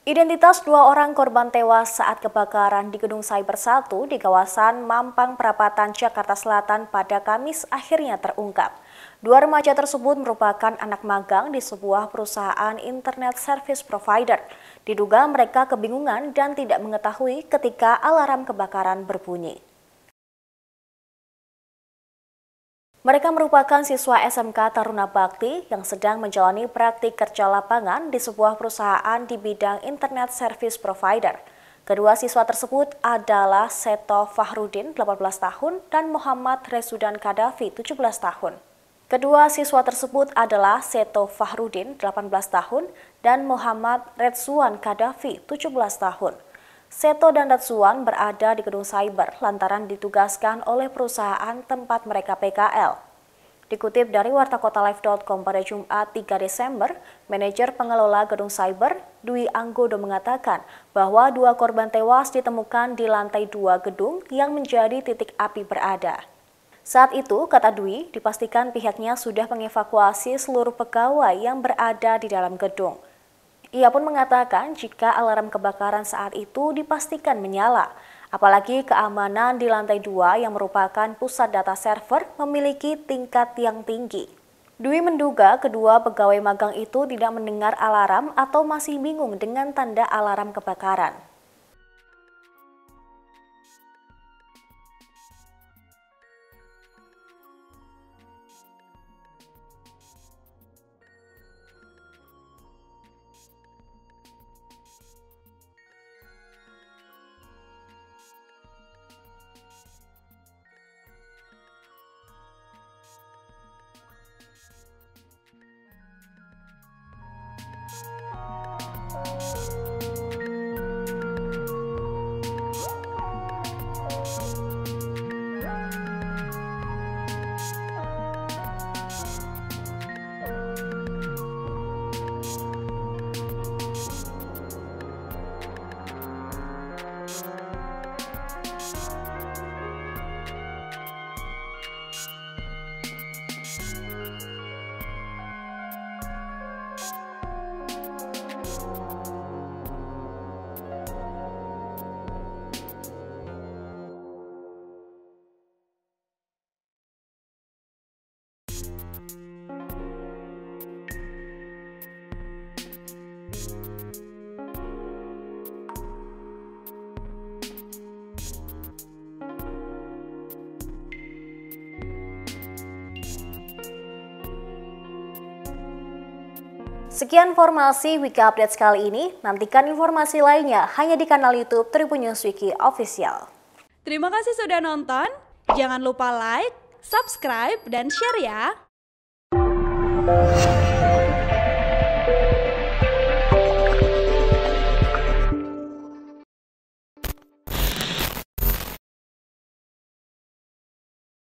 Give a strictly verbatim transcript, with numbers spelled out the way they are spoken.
Identitas dua orang korban tewas saat kebakaran di Gedung Cyber satu di kawasan Mampang Perapatan, Jakarta Selatan pada Kamis akhirnya terungkap. Dua remaja tersebut merupakan anak magang di sebuah perusahaan internet service provider. Diduga mereka kebingungan dan tidak mengetahui ketika alarm kebakaran berbunyi. Mereka merupakan siswa S M K Taruna Bakti yang sedang menjalani praktik kerja lapangan di sebuah perusahaan di bidang internet service provider. Kedua siswa tersebut adalah Seto Fahrudin, delapan belas tahun, dan Muhammad Resudan Kadafi, tujuh belas tahun. Kedua siswa tersebut adalah Seto Fahrudin, delapan belas tahun, dan Muhammad Redsuan Kadafi, tujuh belas tahun. Seto dan Redsuan berada di gedung cyber lantaran ditugaskan oleh perusahaan tempat mereka P K L. Dikutip dari wartakotalive titik com pada Jumat tiga Desember, manajer pengelola gedung cyber, Dwi Anggodo mengatakan bahwa dua korban tewas ditemukan di lantai dua gedung yang menjadi titik api berada. Saat itu, kata Dwi, dipastikan pihaknya sudah mengevakuasi seluruh pegawai yang berada di dalam gedung. Ia pun mengatakan jika alarm kebakaran saat itu dipastikan menyala, apalagi keamanan di lantai dua yang merupakan pusat data server memiliki tingkat yang tinggi. Dwi menduga kedua pegawai magang itu tidak mendengar alarm atau masih bingung dengan tanda alarm kebakaran. Sekian informasi Wika Update kali ini. Nantikan informasi lainnya hanya di kanal YouTube Tribun News Wiki Official. Terima kasih sudah nonton. Jangan lupa like, subscribe, dan share ya.